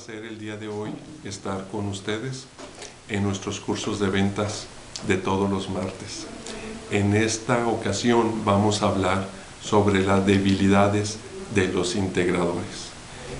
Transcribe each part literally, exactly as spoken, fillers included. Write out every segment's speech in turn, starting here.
placer el día de hoy estar con ustedes en nuestros cursos de ventas de todos los martes. En esta ocasión vamos a hablar sobre las debilidades de los integradores.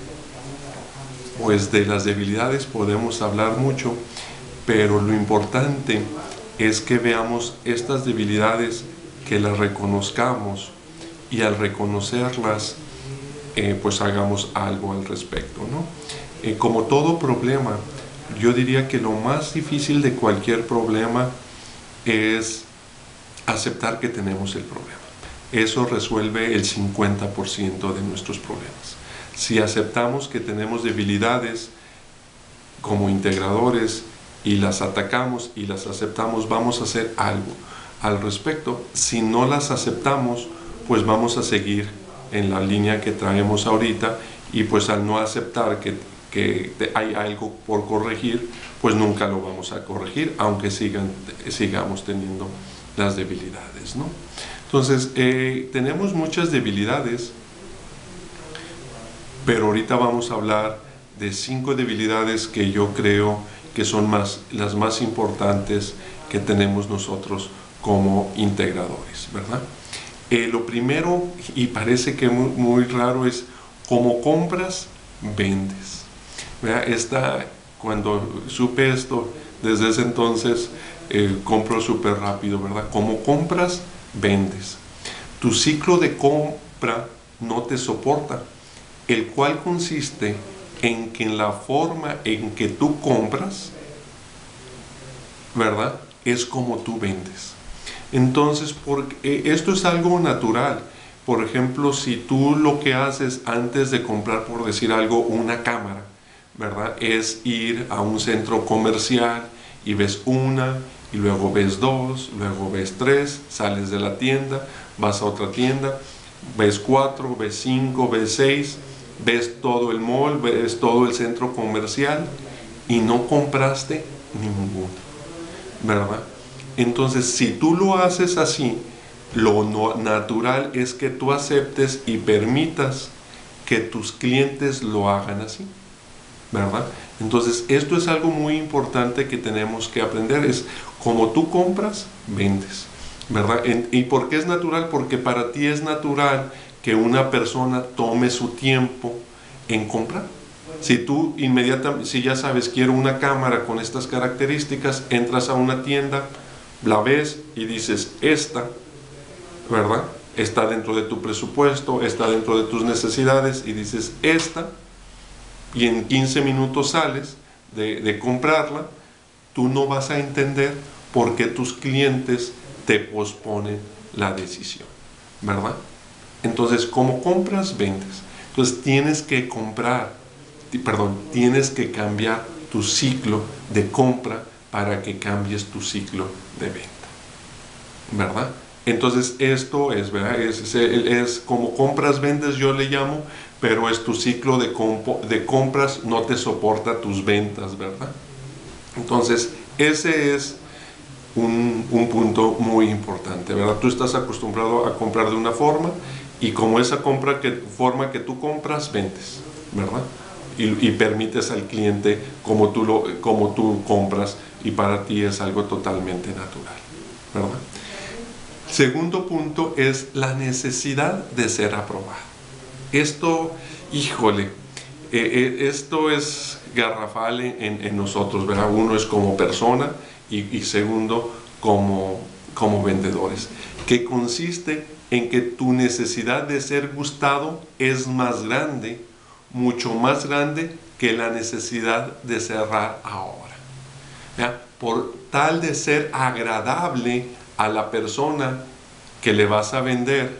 Pues de las debilidades podemos hablar mucho, pero lo importante es que veamos estas debilidades, que las reconozcamos y al reconocerlas Eh, pues hagamos algo al respecto, ¿no? Eh, como todo problema, yo diría que lo más difícil de cualquier problema es aceptar que tenemos el problema. Eso resuelve el cincuenta por ciento de nuestros problemas. Si aceptamos que tenemos debilidades como integradores y las atacamos y las aceptamos, vamos a hacer algo al respecto. Si no las aceptamos, pues vamos a seguir en la línea que traemos ahorita, y pues al no aceptar que, que hay algo por corregir, pues nunca lo vamos a corregir, aunque sigan, sigamos teniendo las debilidades, ¿no? Entonces, eh, tenemos muchas debilidades, pero ahorita vamos a hablar de cinco debilidades que yo creo que son más, las más importantes que tenemos nosotros como integradores, ¿verdad? Eh, lo primero, y parece que muy, muy raro, es como compras, vendes. ¿Verdad? Esta, cuando supe esto, desde ese entonces eh, compro súper rápido, ¿verdad? Como compras, vendes. Tu ciclo de compra no te soporta, el cual consiste en que en la forma en que tú compras, ¿verdad?, es como tú vendes. Entonces, porque esto es algo natural. Por ejemplo, si tú lo que haces antes de comprar, por decir algo, una cámara, ¿verdad?, es ir a un centro comercial y ves una, y luego ves dos, luego ves tres, sales de la tienda, vas a otra tienda, ves cuatro, ves cinco, ves seis, ves todo el mall, ves todo el centro comercial y no compraste ninguno, ¿verdad? Entonces, si tú lo haces así, lo no, natural es que tú aceptes y permitas que tus clientes lo hagan así, ¿verdad? Entonces, esto es algo muy importante que tenemos que aprender, es como tú compras, vendes, ¿verdad? En, ¿Y por qué es natural? Porque para ti es natural que una persona tome su tiempo en comprar. Si tú inmediatamente, si ya sabes, quiero una cámara con estas características, entras a una tienda, la ves y dices, esta, ¿verdad?, está dentro de tu presupuesto, está dentro de tus necesidades, y dices, esta, y en quince minutos sales de, de comprarla. Tú no vas a entender por qué tus clientes te posponen la decisión, ¿verdad? Entonces, como compras, vendes. Entonces, tienes que comprar, perdón, tienes que cambiar tu ciclo de compra para que cambies tu ciclo de venta, ¿verdad? Entonces esto es, ¿verdad? Es, es, es como compras, vendes, yo le llamo, pero es tu ciclo de, compo, de compras no te soporta tus ventas, ¿verdad? Entonces ese es un, un punto muy importante, ¿verdad? Tú estás acostumbrado a comprar de una forma, y como esa compra que, forma que tú compras, vendes, ¿verdad? Y, y permites al cliente como tú, lo, como tú compras, y para ti es algo totalmente natural, ¿verdad? Segundo punto es la necesidad de ser aprobado. Esto, híjole, eh, eh, esto es garrafal en, en nosotros, ¿verdad? Uno es como persona, y, y segundo como, como vendedores, que consiste en que tu necesidad de ser gustado es más grande, mucho más grande que la necesidad de cerrar ahora. ¿Ya? Por tal de ser agradable a la persona que le vas a vender,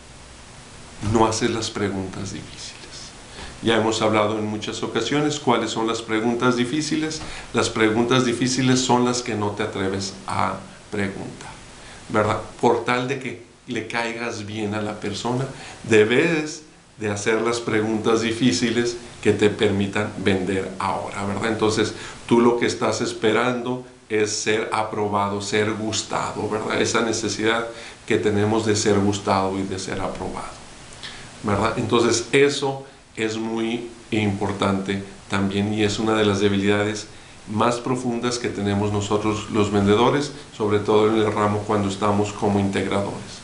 no haces las preguntas difíciles. Ya hemos hablado en muchas ocasiones cuáles son las preguntas difíciles. Las preguntas difíciles son las que no te atreves a preguntar, ¿verdad? Por tal de que le caigas bien a la persona, debes de hacer las preguntas difíciles que te permitan vender ahora, ¿verdad? Entonces, tú lo que estás esperando es ser aprobado, ser gustado, ¿verdad? Esa necesidad que tenemos de ser gustado y de ser aprobado, ¿verdad? Entonces, eso es muy importante también, y es una de las debilidades más profundas que tenemos nosotros los vendedores, sobre todo en el ramo cuando estamos como integradores.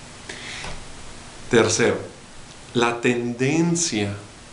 Tercero, la tendencia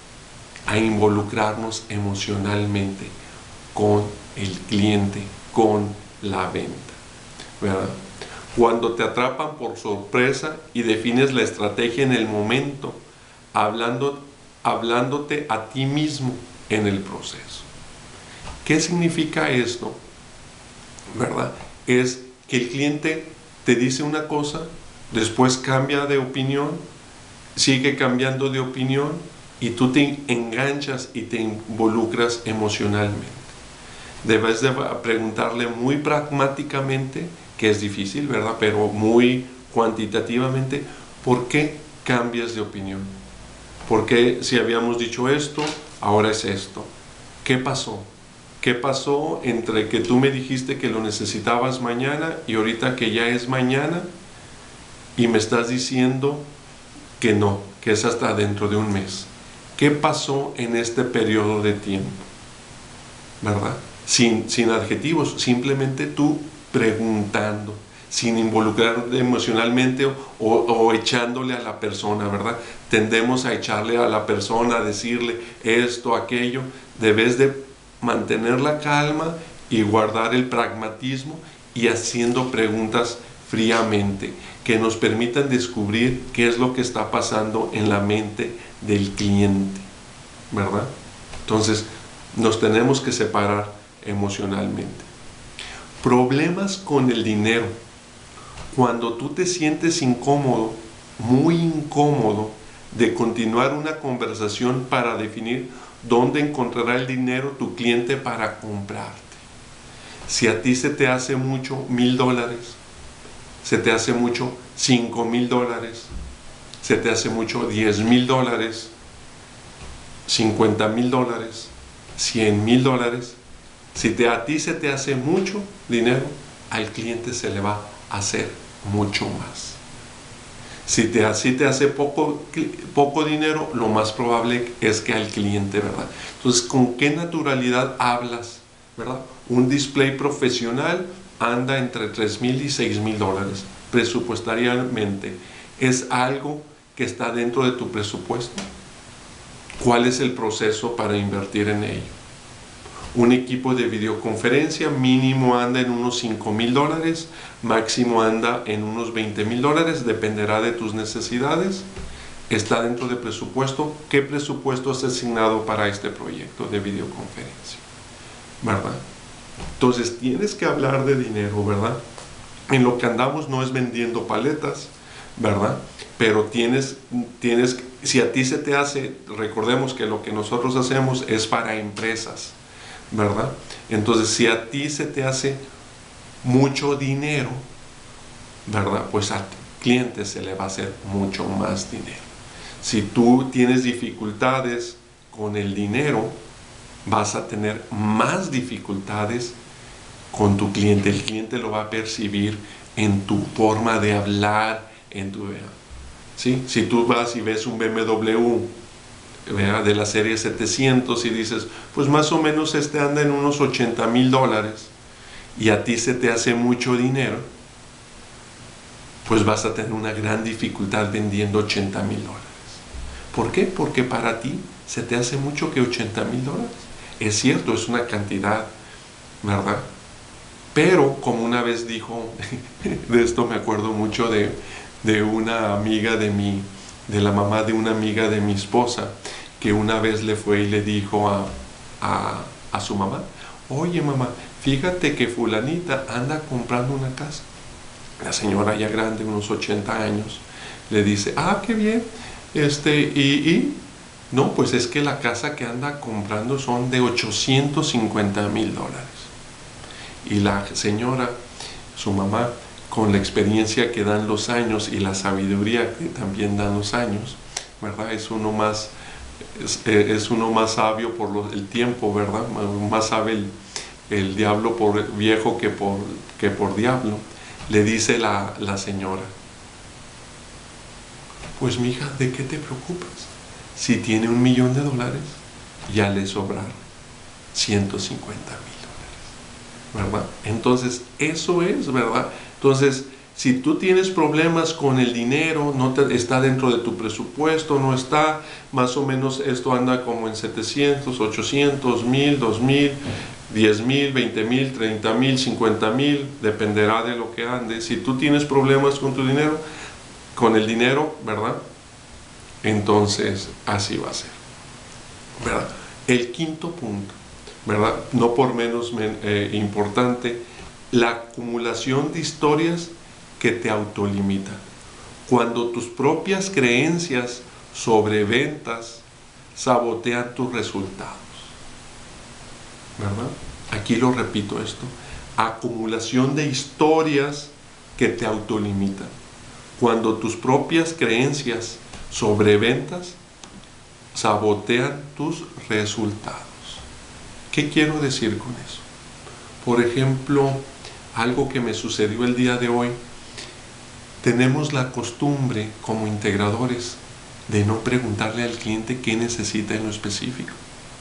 a involucrarnos emocionalmente con el cliente, con la venta, ¿verdad? Cuando te atrapan por sorpresa y defines la estrategia en el momento, hablando, hablándote a ti mismo en el proceso. ¿Qué significa esto? ¿Verdad? Es que el cliente te dice una cosa, después cambia de opinión, sigue cambiando de opinión y tú te enganchas y te involucras emocionalmente. Debes de preguntarle muy pragmáticamente, que es difícil, ¿verdad? Pero muy cuantitativamente, ¿por qué cambias de opinión? ¿Por qué si habíamos dicho esto, ahora es esto? ¿Qué pasó? ¿Qué pasó entre que tú me dijiste que lo necesitabas mañana y ahorita que ya es mañana y me estás diciendo que no, que es hasta dentro de un mes? ¿Qué pasó en este periodo de tiempo? ¿Verdad? Sin, sin adjetivos, simplemente tú preguntando, sin involucrar emocionalmente o, o, o echándole a la persona, ¿verdad? Tendemos a echarle a la persona, a decirle esto, aquello. Debes de mantener la calma y guardar el pragmatismo y haciendo preguntas fríamente que nos permitan descubrir qué es lo que está pasando en la mente del cliente, ¿verdad? Entonces, nos tenemos que separar emocionalmente. Problemas con el dinero. Cuando tú te sientes incómodo, muy incómodo, de continuar una conversación para definir dónde encontrará el dinero tu cliente para comprarte. Si a ti se te hace mucho mil dólares, se te hace mucho cinco mil dólares, se te hace mucho diez mil dólares, cincuenta mil dólares, cien mil dólares, si te, a ti se te hace mucho dinero, al cliente se le va a hacer mucho más. Si te, así te hace poco, poco dinero, lo más probable es que al cliente, ¿verdad? Entonces, ¿con qué naturalidad hablas, ¿verdad? Un display profesional anda entre tres mil y seis mil dólares presupuestariamente. ¿Es algo que está dentro de tu presupuesto? ¿Cuál es el proceso para invertir en ello? Un equipo de videoconferencia mínimo anda en unos cinco mil dólares, máximo anda en unos veinte mil dólares, dependerá de tus necesidades. ¿Está dentro de presupuesto? ¿Qué presupuesto has asignado para este proyecto de videoconferencia? ¿Verdad? Entonces tienes que hablar de dinero, ¿verdad? En lo que andamos no es vendiendo paletas, ¿verdad? Pero tienes, tienes, si a ti se te hace, recordemos que lo que nosotros hacemos es para empresas, ¿verdad? Entonces, si a ti se te hace mucho dinero, ¿verdad? Pues al cliente se le va a hacer mucho más dinero. Si tú tienes dificultades con el dinero, vas a tener más dificultades con tu cliente. El cliente lo va a percibir en tu forma de hablar, en tu... ¿sí? Si tú vas y ves un B M W, ¿verdad?, de la serie setecientos y dices, pues más o menos este anda en unos ochenta mil dólares y a ti se te hace mucho dinero, pues vas a tener una gran dificultad vendiendo ochenta mil dólares. ¿Por qué? Porque para ti se te hace mucho que ochenta mil dólares. Es cierto, es una cantidad, ¿verdad? Pero como una vez dijo, de esto me acuerdo mucho de, de una amiga de mi, de la mamá de una amiga de mi esposa, que una vez le fue y le dijo a, a, a su mamá, oye mamá, fíjate que fulanita anda comprando una casa. La señora ya grande, unos ochenta años, le dice, ah, qué bien, este, y, y, no, pues es que la casa que anda comprando son de ochocientos cincuenta mil dólares. Y la señora, su mamá, con la experiencia que dan los años y la sabiduría que también dan los años, ¿verdad? Es uno más, es, es uno más sabio por lo, el tiempo, ¿verdad? Más sabe el, el diablo por viejo que por, que por diablo. Le dice la, la señora, pues mija, ¿de qué te preocupas? Si tiene un millón de dólares, ya le sobraron. ciento cincuenta mil dólares, ¿verdad? Entonces, eso es, ¿verdad? Entonces, si tú tienes problemas con el dinero, no te, está dentro de tu presupuesto, no está, más o menos esto anda como en setecientos, ochocientos, mil, dos mil, diez mil, veinte mil, treinta mil, cincuenta mil, dependerá de lo que ande. Si tú tienes problemas con tu dinero, con el dinero, ¿verdad? Entonces, así va a ser, ¿verdad? El quinto punto, ¿verdad? No por menos eh, importante, la acumulación de historias que te autolimitan. Cuando tus propias creencias sobre ventas sabotean tus resultados, ¿verdad? Aquí lo repito esto, acumulación de historias que te autolimitan. Cuando tus propias creencias sobre ventas sabotean tus resultados. ¿Qué quiero decir con eso? Por ejemplo, algo que me sucedió el día de hoy, tenemos la costumbre como integradores de no preguntarle al cliente qué necesita en lo específico,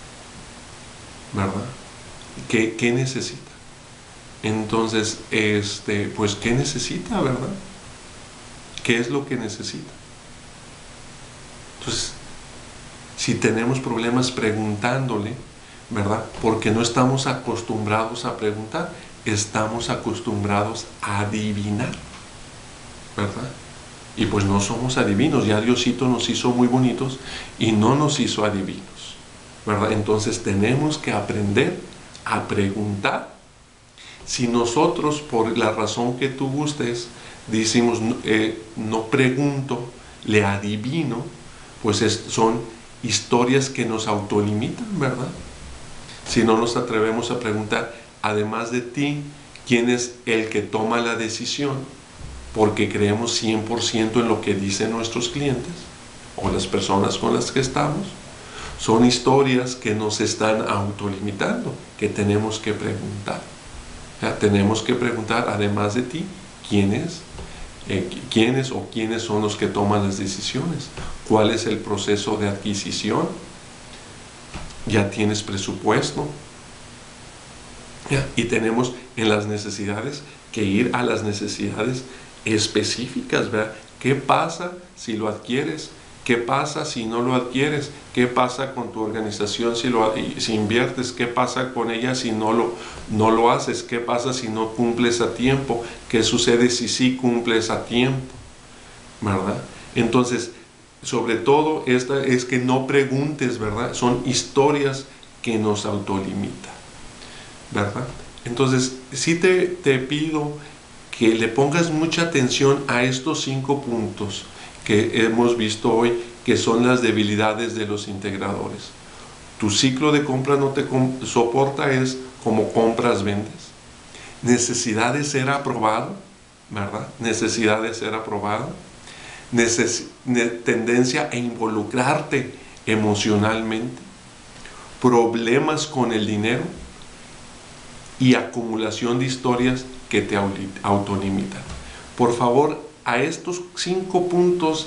¿verdad? ¿Qué, qué necesita? Entonces, este, pues, ¿qué necesita, verdad? ¿Qué es lo que necesita? Entonces, si tenemos problemas preguntándole, ¿verdad? Porque no estamos acostumbrados a preguntar, estamos acostumbrados a adivinar, ¿verdad? Y pues no somos adivinos, ya Diosito nos hizo muy bonitos y no nos hizo adivinos, ¿verdad? Entonces tenemos que aprender a preguntar. Si nosotros, por la razón que tú gustes, decimos eh, no pregunto, le adivino, pues es, son historias que nos autolimitan, ¿verdad? Si no nos atrevemos a preguntar, además de ti, ¿quién es el que toma la decisión? Porque creemos cien por ciento en lo que dicen nuestros clientes o las personas con las que estamos. Son historias que nos están autolimitando, que tenemos que preguntar. O sea, tenemos que preguntar, además de ti, ¿quién es? Eh, ¿Quiénes o quiénes son los que toman las decisiones? ¿Cuál es el proceso de adquisición? ¿Ya tienes presupuesto? ¿Ya? Y tenemos en las necesidades que ir a las necesidades específicas, ¿verdad? ¿Qué pasa si lo adquieres? ¿Qué pasa si no lo adquieres? ¿Qué pasa con tu organización si, lo, si inviertes? ¿Qué pasa con ella si no lo, no lo haces? ¿Qué pasa si no cumples a tiempo? ¿Qué sucede si sí cumples a tiempo? ¿Verdad? Entonces, sobre todo, esta es que no preguntes, ¿verdad? Son historias que nos autolimitan, ¿verdad? Entonces, sí te, te pido que le pongas mucha atención a estos cinco puntos que hemos visto hoy, que son las debilidades de los integradores. Tu ciclo de compra no te soporta, es como compras, vendes. Necesidad de ser aprobado, ¿verdad? Necesidad de ser aprobado. Neces tendencia a involucrarte emocionalmente. Problemas con el dinero y acumulación de historias que te autolimitan. Por favor, a estos cinco puntos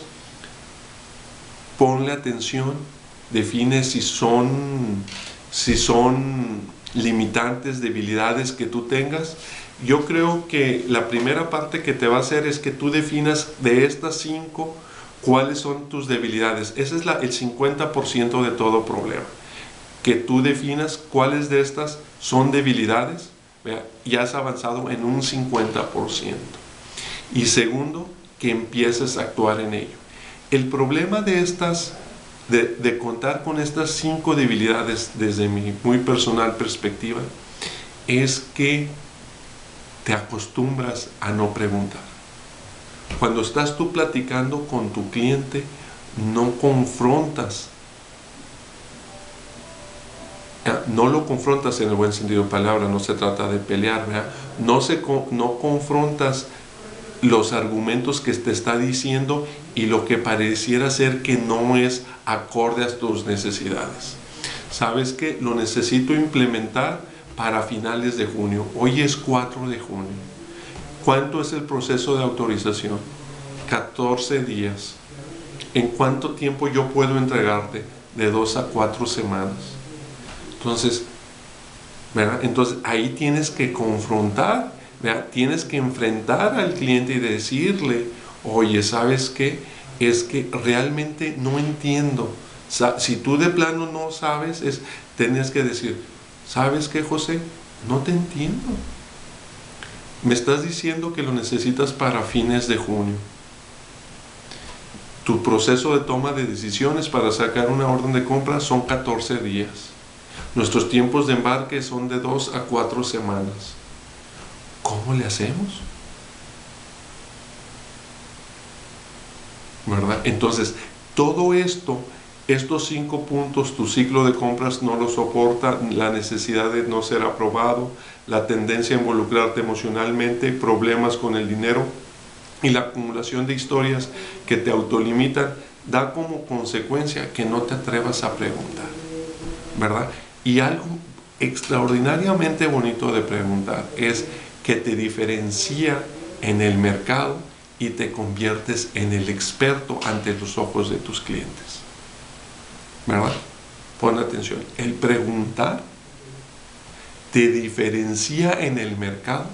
ponle atención, define si son, si son limitantes, debilidades que tú tengas. Yo creo que la primera parte que te va a hacer es que tú definas de estas cinco cuáles son tus debilidades. Ese es la, el cincuenta por ciento de todo problema. Que tú definas cuáles de estas son debilidades. Vea, ya has avanzado en un cincuenta por ciento. Y segundo, que empieces a actuar en ello. El problema de estas, de, de contar con estas cinco debilidades desde mi muy personal perspectiva, es que te acostumbras a no preguntar. Cuando estás tú platicando con tu cliente, no confrontas. No lo confrontas en el buen sentido de palabra, no se trata de pelear, ¿verdad? No, se, no confrontas los argumentos que te está diciendo y lo que pareciera ser que no es acorde a tus necesidades. ¿Sabes qué? Lo necesito implementar para finales de junio. Hoy es cuatro de junio. ¿Cuánto es el proceso de autorización? catorce días. ¿En cuánto tiempo yo puedo entregarte? De dos a cuatro semanas. Entonces, ¿verdad? Entonces ahí tienes que confrontar, ¿verdad? Tienes que enfrentar al cliente y decirle, oye, ¿sabes qué? Es que realmente no entiendo. Si tú de plano no sabes, es, tienes que decir, ¿sabes qué, José? No te entiendo. Me estás diciendo que lo necesitas para fines de junio. Tu proceso de toma de decisiones para sacar una orden de compra son catorce días. Nuestros tiempos de embarque son de dos a cuatro semanas. ¿Cómo le hacemos? ¿Verdad? Entonces, todo esto, estos cinco puntos, tu ciclo de compras no lo soporta, la necesidad de no ser aprobado, la tendencia a involucrarte emocionalmente, problemas con el dinero y la acumulación de historias que te autolimitan, da como consecuencia que no te atrevas a preguntar, ¿verdad? Y algo extraordinariamente bonito de preguntar es que te diferencia en el mercado y te conviertes en el experto ante los ojos de tus clientes, ¿verdad? Pon atención, el preguntar te diferencia en el mercado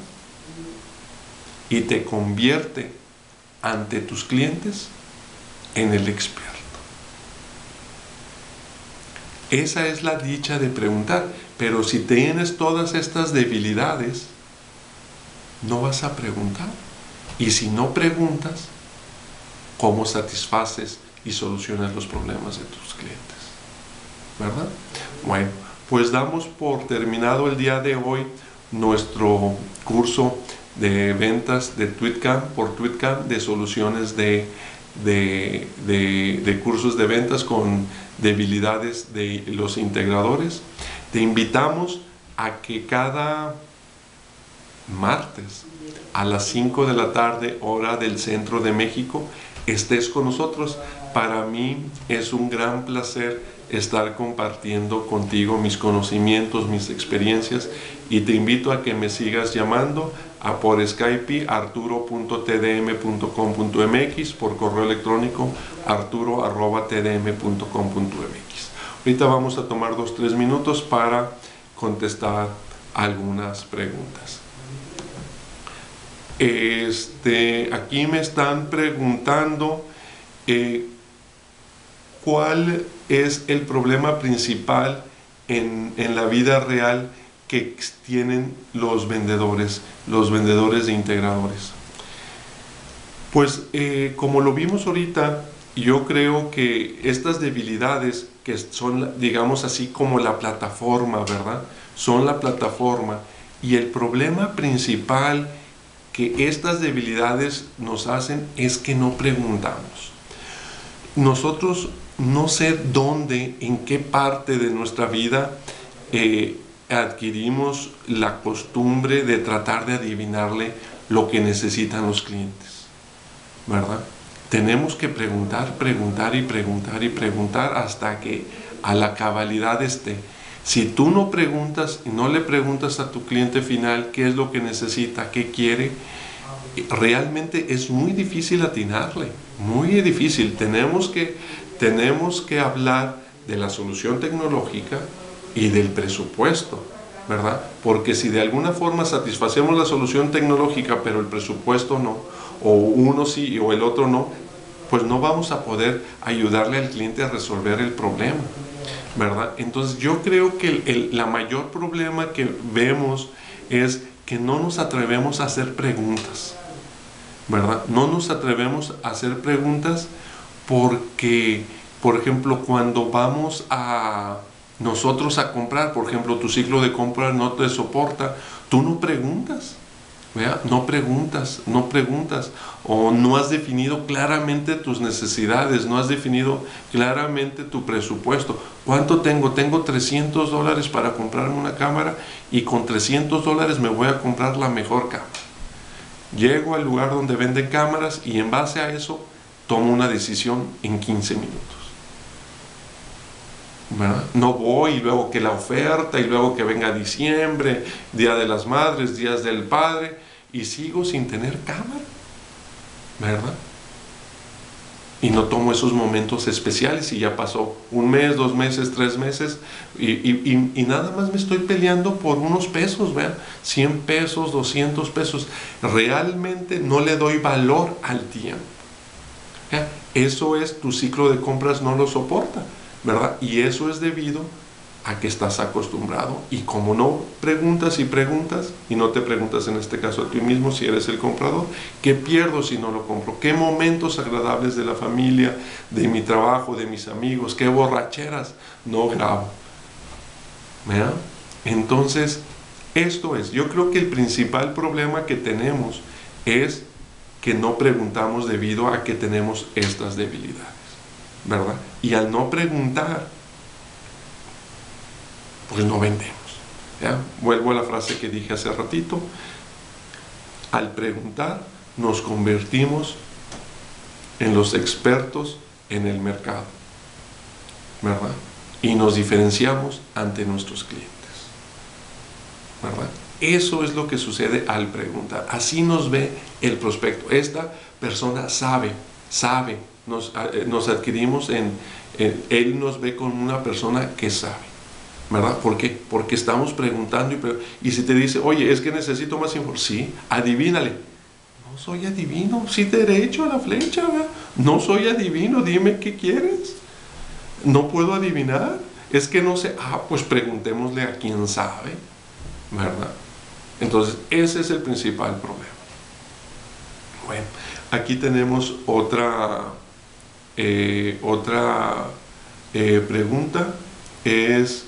y te convierte ante tus clientes en el experto. Esa es la dicha de preguntar, pero si tienes todas estas debilidades, no vas a preguntar. Y si no preguntas, ¿cómo satisfaces y solucionas los problemas de tus clientes? ¿Verdad? Bueno, pues damos por terminado el día de hoy nuestro curso de ventas de TweetCam por TweetCam, de soluciones de, de, de, de cursos de ventas con debilidades de los integradores. Te invitamos a que cada martes a las cinco de la tarde, hora del centro de México, estés con nosotros. Para mí es un gran placer estar compartiendo contigo mis conocimientos, mis experiencias, y te invito a que me sigas llamando a por Skype arturo punto t d m punto com punto m x, por correo electrónico arturo arroba t d m punto com punto m x. Ahorita vamos a tomar dos tres minutos para contestar algunas preguntas. Este, aquí me están preguntando eh, cuál es el problema principal en, en la vida real que tienen los vendedores, los vendedores de integradores. Pues eh, como lo vimos ahorita, yo creo que estas debilidades que son, digamos así, como la plataforma, ¿verdad? Son la plataforma, y el problema principal que estas debilidades nos hacen es que no preguntamos. Nosotros no sé dónde, en qué parte de nuestra vida eh, adquirimos la costumbre de tratar de adivinarle lo que necesitan los clientes, ¿verdad? Tenemos que preguntar, preguntar y preguntar y preguntar hasta que a la cabalidad esté. Si tú no preguntas y no le preguntas a tu cliente final qué es lo que necesita, qué quiere, realmente es muy difícil atinarle, muy difícil. Tenemos que, tenemos que hablar de la solución tecnológica y del presupuesto, ¿verdad? Porque si de alguna forma satisfacemos la solución tecnológica pero el presupuesto no, o uno sí o el otro no, pues no vamos a poder ayudarle al cliente a resolver el problema, ¿verdad? Entonces yo creo que el, el la mayor problema que vemos es que no nos atrevemos a hacer preguntas, ¿verdad? No nos atrevemos a hacer preguntas porque, por ejemplo, cuando vamos a nosotros a comprar, por ejemplo, tu ciclo de compra no te soporta, tú no preguntas, ¿verdad? No preguntas, no preguntas, o no has definido claramente tus necesidades, no has definido claramente tu presupuesto. ¿Cuánto tengo? Tengo trescientos dólares para comprarme una cámara, y con trescientos dólares me voy a comprar la mejor cámara. Llego al lugar donde venden cámaras y en base a eso tomo una decisión en quince minutos, ¿verdad? No voy y luego que la oferta y luego que venga diciembre, Día de las Madres, Días del Padre, y sigo sin tener cámara, ¿verdad? Y no tomo esos momentos especiales y ya pasó un mes, dos meses, tres meses y, y, y, y nada más me estoy peleando por unos pesos, vean, cien pesos, doscientos pesos. Realmente no le doy valor al tiempo. ¿Ya? Eso es, tu ciclo de compras no lo soporta, ¿verdad? Y eso es debido a que estás acostumbrado, y como no preguntas y preguntas y no te preguntas en este caso a ti mismo si eres el comprador, ¿qué pierdo si no lo compro? ¿Qué momentos agradables de la familia, de mi trabajo, de mis amigos, qué borracheras no grabo? ¿Verdad? Entonces esto es, yo creo que el principal problema que tenemos es que no preguntamos debido a que tenemos estas debilidades, ¿verdad? Y al no preguntar, pues no vendemos. ¿Ya? Vuelvo a la frase que dije hace ratito. Al preguntar, nos convertimos en los expertos en el mercado, ¿verdad? Y nos diferenciamos ante nuestros clientes, ¿verdad? Eso es lo que sucede al preguntar. Así nos ve el prospecto. Esta persona sabe, sabe. Nos, nos adquirimos en, en, él nos ve como una persona que sabe. ¿Verdad? ¿Por qué? Porque estamos preguntando y, pre y si te dice, oye, es que necesito más información, sí, adivínale. No soy adivino, sí, derecho a la flecha, ¿verdad? No soy adivino, dime qué quieres. No puedo adivinar, es que no sé, ah, pues preguntémosle a quien sabe, ¿verdad? Entonces, ese es el principal problema. Bueno, aquí tenemos otra, eh, otra eh, pregunta, es...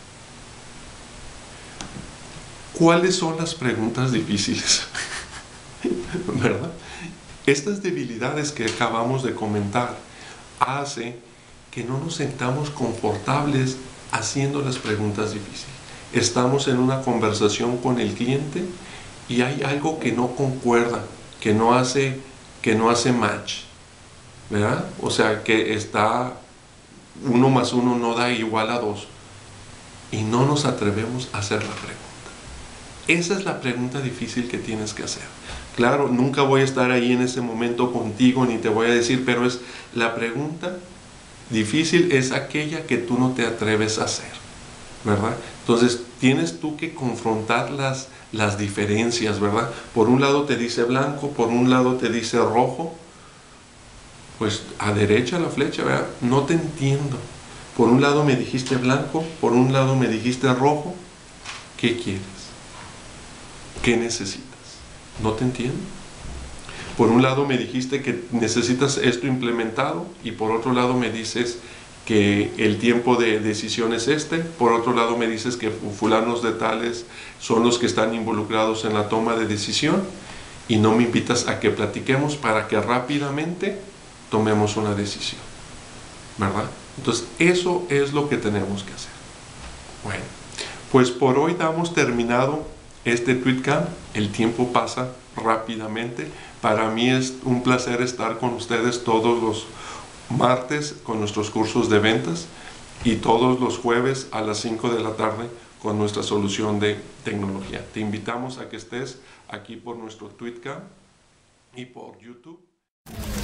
¿cuáles son las preguntas difíciles? ¿Verdad? Estas debilidades que acabamos de comentar hace que no nos sentamos confortables haciendo las preguntas difíciles. Estamos en una conversación con el cliente y hay algo que no concuerda, que no hace, que no hace match, ¿verdad? O sea, que está uno más uno no da igual a dos y no nos atrevemos a hacer la pregunta. Esa es la pregunta difícil que tienes que hacer. Claro, nunca voy a estar ahí en ese momento contigo ni te voy a decir, pero es la pregunta difícil es aquella que tú no te atreves a hacer, ¿verdad? Entonces tienes tú que confrontar las, las diferencias, ¿verdad? Por un lado te dice blanco, por un lado te dice rojo, pues a derecha la flecha, ¿verdad? No te entiendo. Por un lado me dijiste blanco, por un lado me dijiste rojo, ¿qué quieres? ¿Qué necesitas? No te entiendo. Por un lado me dijiste que necesitas esto implementado y por otro lado me dices que el tiempo de decisión es este. Por otro lado me dices que fulanos de tales son los que están involucrados en la toma de decisión y no me invitas a que platiquemos para que rápidamente tomemos una decisión, ¿verdad? Entonces eso es lo que tenemos que hacer. Bueno, pues por hoy damos terminado este TweetCamp. El tiempo pasa rápidamente. Para mí es un placer estar con ustedes todos los martes con nuestros cursos de ventas y todos los jueves a las cinco de la tarde con nuestra solución de tecnología. Te invitamos a que estés aquí por nuestro TweetCamp y por YouTube.